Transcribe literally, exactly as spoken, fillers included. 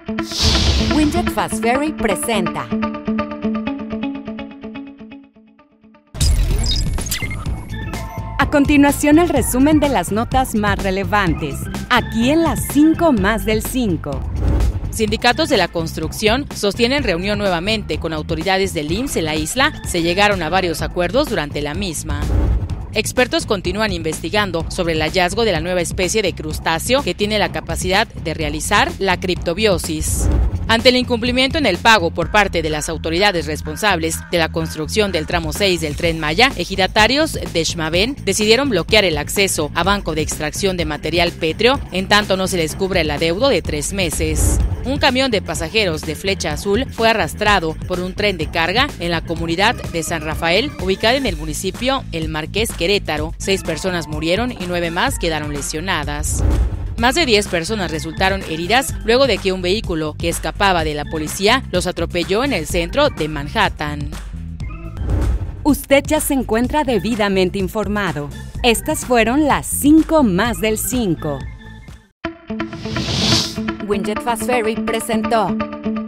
Winjet Fast Ferry presenta. A continuación, el resumen de las notas más relevantes, aquí en las cinco más del cinco. Sindicatos de la construcción sostienen reunión nuevamente con autoridades del I M S S en la isla. Se llegaron a varios acuerdos durante la misma. Expertos continúan investigando sobre el hallazgo de la nueva especie de crustáceo que tiene la capacidad de realizar la criptobiosis. Ante el incumplimiento en el pago por parte de las autoridades responsables de la construcción del tramo seis del Tren Maya, ejidatarios de Xmavén decidieron bloquear el acceso a banco de extracción de material pétreo en tanto no se les cubre el adeudo de tres meses. Un camión de pasajeros de Flecha Azul fue arrastrado por un tren de carga en la comunidad de San Rafael, ubicada en el municipio El Marqués, Querétaro. Seis personas murieron y nueve más quedaron lesionadas. Más de diez personas resultaron heridas luego de que un vehículo que escapaba de la policía los atropelló en el centro de Manhattan. Usted ya se encuentra debidamente informado. Estas fueron las cinco más del cinco. Winjet Fast Ferry presentó.